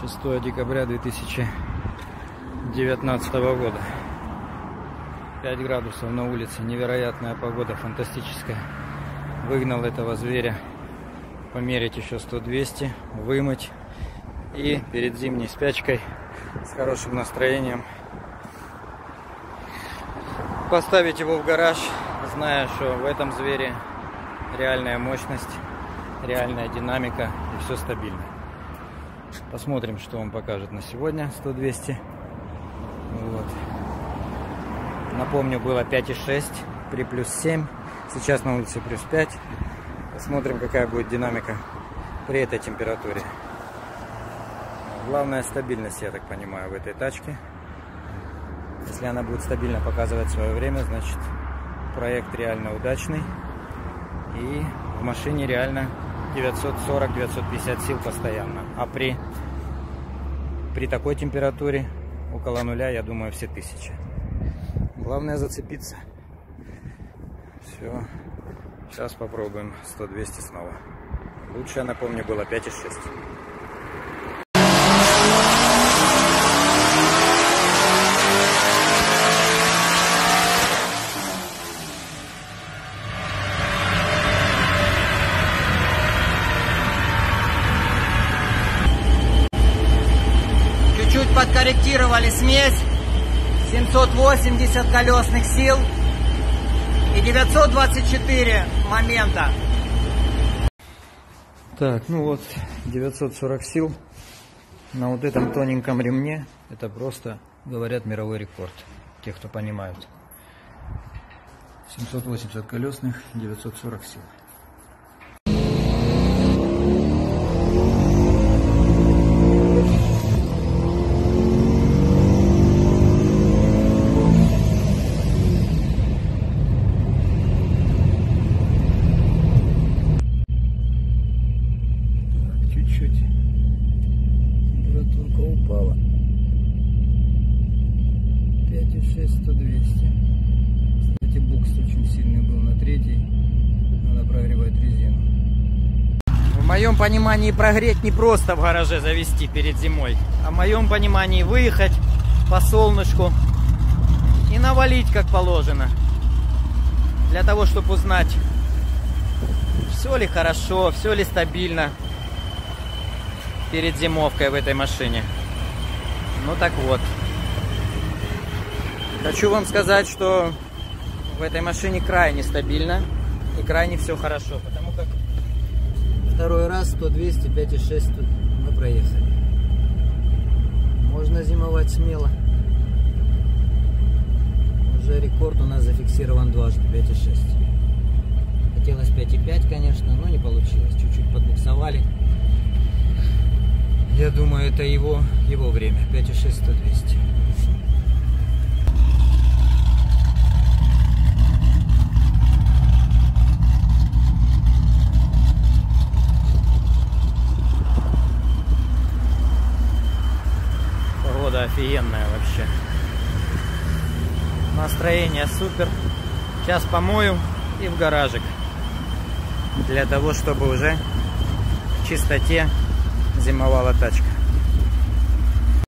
6 декабря 2019 года. 5 градусов на улице, невероятная погода, фантастическая. Выгнал этого зверя, померить еще 100-200, вымыть и перед зимней спячкой с хорошим настроением поставить его в гараж, зная, что в этом звере реальная мощность, реальная динамика и все стабильно. Посмотрим, что он покажет на сегодня. 100-200. Вот. Напомню, было 5,6 при плюс 7. Сейчас на улице плюс 5. Посмотрим, какая будет динамика при этой температуре. Главная стабильность, я так понимаю, в этой тачке. Если она будет стабильно показывать свое время, значит проект реально удачный. И в машине реально 940-950 сил постоянно. А при такой температуре около нуля, я думаю, все 1000. Главное зацепиться. Все. Сейчас попробуем 100-200 снова. Лучше, я напомню, было 5,6. Чуть подкорректировали смесь, 780 колесных сил и 924 момента. Так, ну вот 940 сил на вот этом тоненьком ремне. Это просто, говорят, мировой рекорд. Те, кто понимают. 780 колесных, 940 сил. Температурка упала. 5,6, 100-200. Кстати, букс очень сильный был на 3-й. Надо прогревать резину. В моем понимании прогреть не просто в гараже завести перед зимой, а в моем понимании выехать по солнышку и навалить как положено. Для того, чтобы узнать, все ли хорошо, все ли стабильно перед зимовкой в этой машине. Ну так вот. Хочу вам сказать, что в этой машине крайне стабильно и крайне все хорошо. Потому как второй раз 100-200, 5,6 тут мы проехали. Можно зимовать смело. Уже рекорд у нас зафиксирован дважды, 5,6. Хотелось 5,5, конечно, но не получилось. Чуть-чуть подбуксовали. Я думаю, это его время. 5,6, 100-200. Погода офигенная вообще. Настроение супер. Сейчас помою и в гаражик. Для того, чтобы уже в чистоте зимовала тачка.